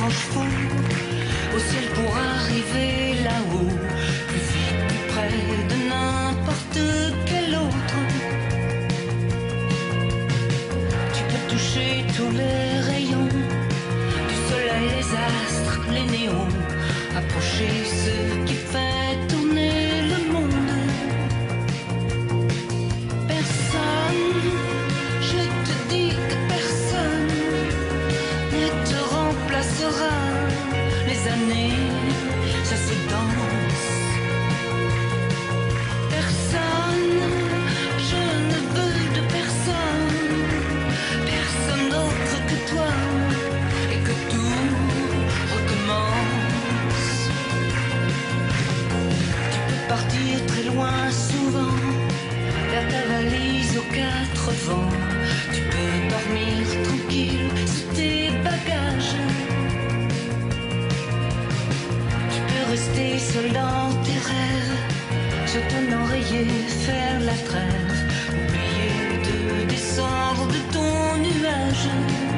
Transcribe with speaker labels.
Speaker 1: ange fou au ciel pour arriver là-haut, plus vite, plus près de n'importe quel autre. Tu peux toucher tous les rayons du soleil, les astres, les néons, approcher ce qui fait tourner le monde. Personne, je te dis que personne ne te remplacera. Les années, ça se danse. Personne, je ne veux de personne, personne d'autre que toi, et que tout recommence. Tu peux partir très loin souvent, vers ta valise aux quatre vents. Tu peux dormir tranquille sous tes bagages. Rester seul dans tes rêves, sur ton oreiller faire la trêve, oublier de descendre de ton nuage.